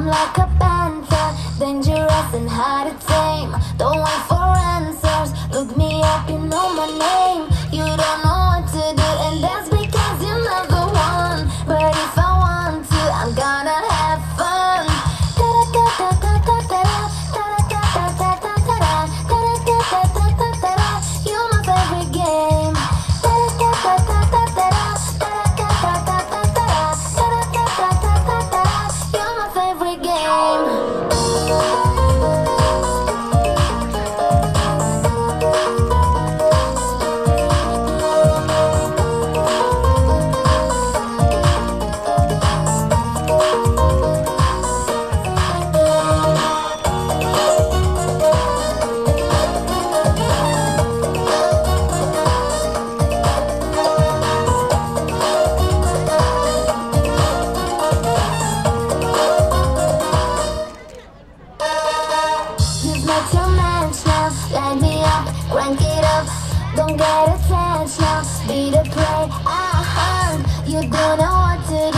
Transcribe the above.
like a panther, dangerous and hard to tame. Don't wait for answers, look me up, you know my name. You don't know what to do, and that's because you're not the one. But if I want to, I'm gonna have fun. You're my favorite game. You're my favorite game. Not your match now, light me up, crank it up. Don't get attached now, be the prey. You don't know what to do.